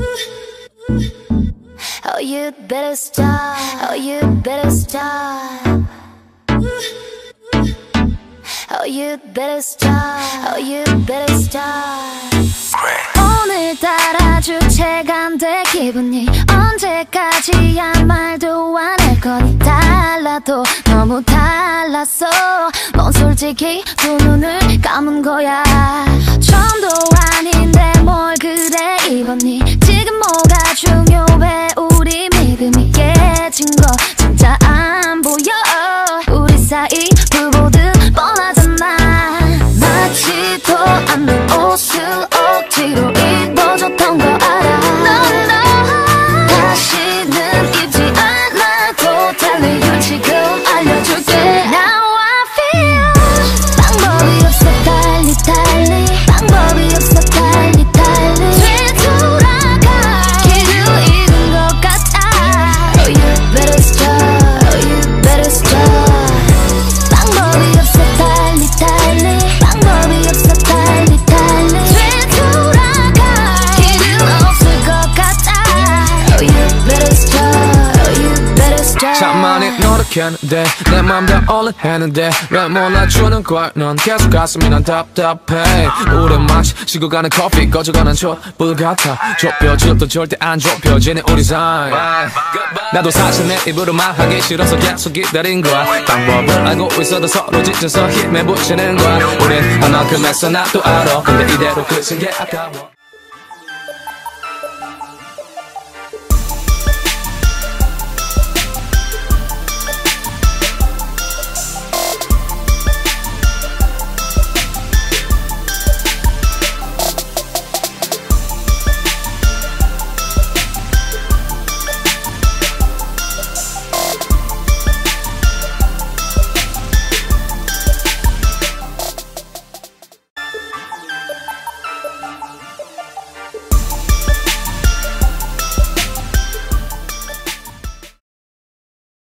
Oh, you better stop. Oh, you better stop. Oh, you better stop. Oh, you better stop. 오늘따라 주체가 안 돼 기분이 언제까지야 말도 안 할 거니 달라도 너무 달랐어 넌 솔직히 두 눈을 감은 거야 처음도 아닌데 뭘 그래 입었니 지금 뭐가 중요해 우리 믿음이 깨진 거 진짜 안 보여 우리 사이 불보듯 뻔하잖아 맞지도 않는 옷을 억지로 입어줬던 거 알아 다시는 입지 않아도 될 이유 지금 알려줄게 Now I feel 방법이 없어 달리 달리 방법이 없어 달리 달리 되돌아가 길을 잃은 것 같아 Oh you better stop Oh you better stop 방법이 없어 달리 달리 방법이 없어 달리 달리 되돌아가 길은 없을 것 같아 Oh you better stop Oh you better stop 참 많이 노력했는데 내 맘 다 올라했는데 왜 몰라주는 거야 넌 계속 가슴이 난 답답해 우리 마치 식어가는 커피 꺼져가는 촛불 같아 좁혀질도 절대 안 좁혀지는 우리 사이 나도 사실 내 입으로 말하기 싫어서 계속 기다린 거야 방법을 알고 있어도 서로 지쳐서 힘에 붙이는 거야 우린 하나큼 했어 나도 알아 근데 이대로 끝인 게 아까워